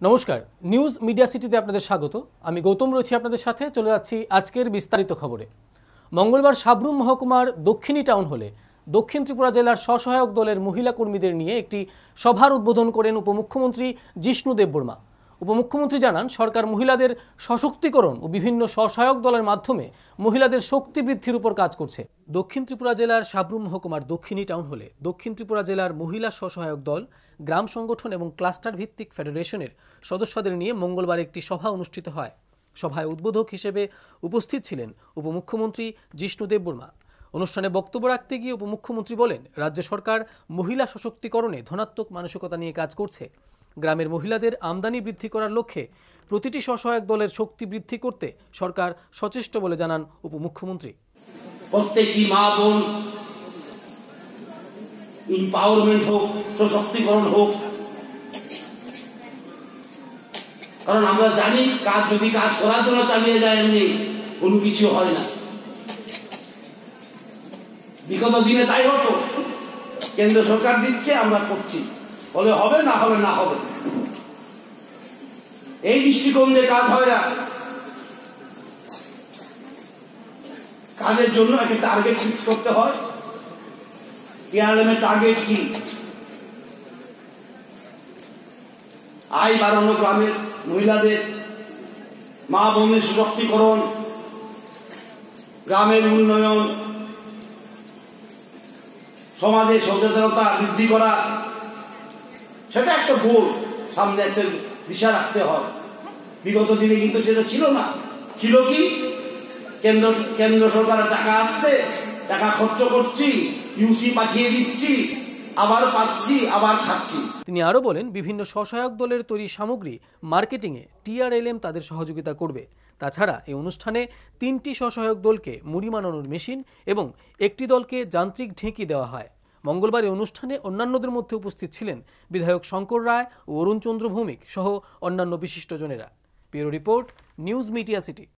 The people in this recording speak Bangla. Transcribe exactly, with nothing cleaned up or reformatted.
নমস্কার, নিউজ মিডিয়া সিটিতে আপনাদের স্বাগত। আমি গৌতম রয়েছি আপনাদের সাথে। চলে যাচ্ছি আজকের বিস্তারিত খবরে। মঙ্গলবার সাবরুম মহকুমার দক্ষিণী টাউন হলে দক্ষিণ ত্রিপুরা জেলার স্বসহায়ক দলের মহিলা কর্মীদের নিয়ে একটি সভার উদ্বোধন করেন উপমুখ্যমন্ত্রী জিষ্ণু দেববর্মা। উপমুখ্যমন্ত্রী জানান, সরকার মহিলাদের সশক্তিকরণ ও বিভিন্ন স্বসহায়ক দলের মাধ্যমে মহিলাদের শক্তি বৃদ্ধির উপর কাজ করছে। দক্ষিণ ত্রিপুরা জেলার সাবরুম মহকুমার দক্ষিণী টাউন হলে দক্ষিণ ত্রিপুরা জেলার মহিলা স্বসহায়ক দল, গ্রাম সংগঠন এবং ক্লাস্টার ভিত্তিক ফেডারেশনের সদস্যদের নিয়ে মঙ্গলবার একটি সভা অনুষ্ঠিত হয়। সভায় উদ্বোধক হিসেবে উপস্থিত ছিলেন উপমুখ্যমন্ত্রী জিষ্ণু দেববর্মা। অনুষ্ঠানে বক্তব্য রাখতে গিয়ে উপমুখ্যমন্ত্রী বলেন, রাজ্য সরকার মহিলা সশক্তিকরণে ধনাত্মক মানসিকতা নিয়ে কাজ করছে। গ্রামের মহিলাদের আমদানি বৃদ্ধি করার লক্ষ্যে প্রতিটি স্বসহায়ক দলের শক্তি বৃদ্ধি করতে সরকার সচেষ্ট বলে জানান উপমুখ্যমন্ত্রী। প্রত্যেকটি মা বোন এম্পাওয়ারমেন্ট হোক, সশক্তিকরণ হোক, কারণ আমরা জানি কাজ যদি কাজ করার জন্য চালিয়ে যায় এমনি কোনো কিছু হয় না। বিগত দিনে তাই হতো, কেন্দ্র সরকার দিচ্ছে আমরা করছি, হলে হবে না হলে না হবে, এই দৃষ্টিকোণ দিয়ে কাজ হয় না। কাজের জন্য একটা টার্গেট ফিক্স করতে হয়। টিআরএম এর টার্গেট কি? আয় বাড়ানো, গ্রামের মহিলাদের, মা বোনের সশক্তিকরণ, গ্রামের উন্নয়ন, সমাজে সচেতনতা বৃদ্ধি করা, সেটা একটা গোল, সামনে একটা দিশা রাখতে হয়। বিগত দিনে কিন্তু সেটা ছিল না। ছিল কি? কেন্দ্র কেন্দ্র সরকারের টাকা আসছে, টাকা খরচ করছি, ইউসি পাঠিয়ে দিচ্ছি, আবার পাচ্ছি, আবার খাচ্ছি। তিনি আরও বলেন, বিভিন্ন স্বসহায়ক দলের তৈরি সামগ্রী মার্কেটিংয়ে টিআরএলএম তাদের সহযোগিতা করবে। তাছাড়া এই অনুষ্ঠানে তিনটি স্বসহায়ক দলকে মুড়ি বানানোর মেশিন এবং একটি দলকে যান্ত্রিক ঢেঁকি দেওয়া হয়। মঙ্গলবার এই অনুষ্ঠানে অন্যান্যদের মধ্যে উপস্থিত ছিলেন বিধায়ক শঙ্কর রায় ও অরুণ চন্দ্র ভৌমিক সহ অন্যান্য বিশিষ্টজনেরা। Bureau report, news media city.